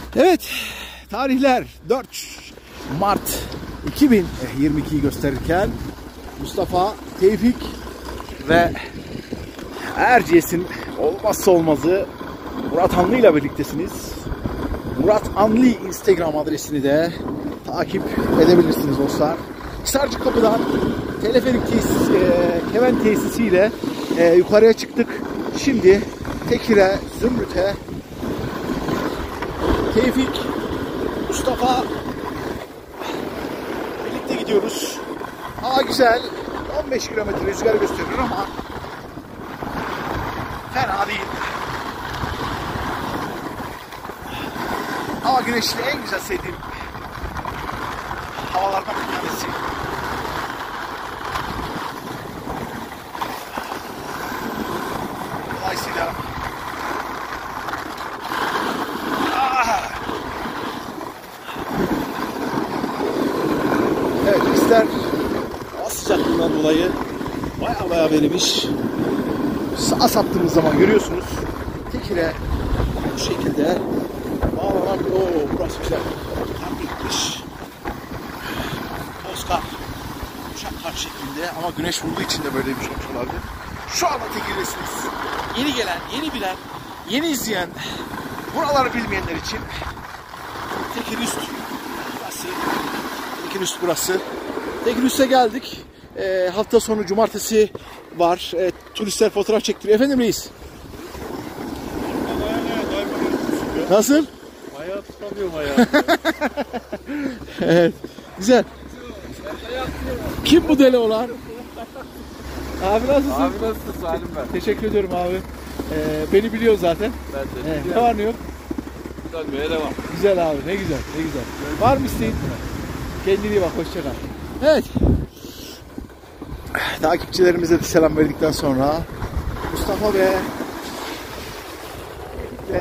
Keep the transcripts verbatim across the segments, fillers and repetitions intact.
Evet, tarihler dört Mart iki bin yirmi ikiyi gösterirken Mustafa, Tevfik ve Erciyes'in olmazsa olmazı Murat Anlı ile birliktesiniz. Murat Anlı Instagram adresini de takip edebilirsiniz dostlar. Hisarcıkapı'dan teleferik tesis, e, keven tesisiyle e, yukarıya çıktık. Şimdi Tekir'e, Zümrüt'e, Tevfik, Mustafa birlikte gidiyoruz. Hava güzel. on beş kilometre rüzgar gösteriyor ama fena değil. Hava güneşli, en güzel sevdiğim havalardan bir tanesi. Dolayısıyla ah! Evet, pistler hava sıcaklığından dolayı baya baya verilmiş. Sağa saptığımız zaman görüyorsunuz. Tekir'e bu şekilde bağlanan, ooo burası güzel. Kar bitmiş. Bozkar. Uçak kar şeklinde ama güneş vurduğu için de böyle bir şey olabilir. Şu anda Tekir'desiniz. Yeni gelen, yeni bilen, yeni izleyen, buraları bilmeyenler için Tekir Üst burası. Tekir Üst burası. Tekir Üst'e geldik. E, hafta sonu cumartesi var. E, turistler fotoğraf çektiriyor. Efendim reis? Nasıl? Bayağı tutamıyorum ayağı. Evet. Güzel. Kim bu deli olan? Abi nasılsın? Abi nasılsın Salim ben? Teşekkür ediyorum abi. Ee, beni biliyor zaten. Ben de. Evet. Ne var ne yok? Dönmeye devam. Güzel abi, ne güzel, ne güzel. Var mı isteğin? Kendine iyi bak, hoşça kal. Evet. Takipçilerimize de selam verdikten sonra Mustafa ve, ve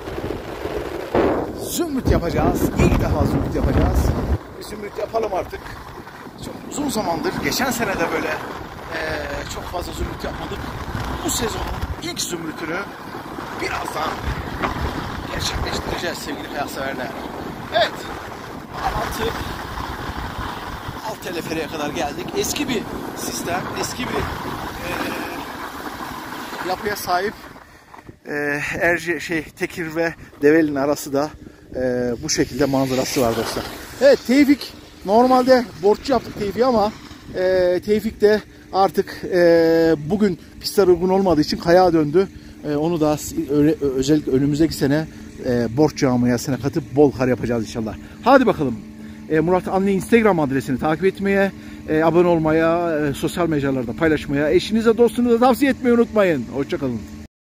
Zümrüt yapacağız. İlk defa Zümrüt yapacağız. Bir Zümrüt yapalım artık. Çok uzun zamandır, geçen sene de böyle ee, çok fazla Zümrüt yapmadık. Bu sezonun ilk Zümrüt'ünü birazdan gerçekleştireceğiz sevgili kayakseverler. Evet, altı alt teleferiğe kadar geldik. Eski bir sistem, eski bir e, yapıya sahip. E, Erci, şey, Tekir ve Develi'nin arası da e, bu şekilde manzarası var dostlar. Evet, Tevfik normalde borçlu yaptık Tevfik'i ama e, Tevfik de artık e, bugün pistler uygun olmadığı için kayağa döndü. E, onu da öyle, özellikle önümüzdeki sene e, borç yağmayasına katıp bol kar yapacağız inşallah. Hadi bakalım. E, Murat Anlı Instagram adresini takip etmeye, e, abone olmaya, e, sosyal mecralarda paylaşmaya, eşinize dostunuza tavsiye etmeyi unutmayın. Hoşça kalın.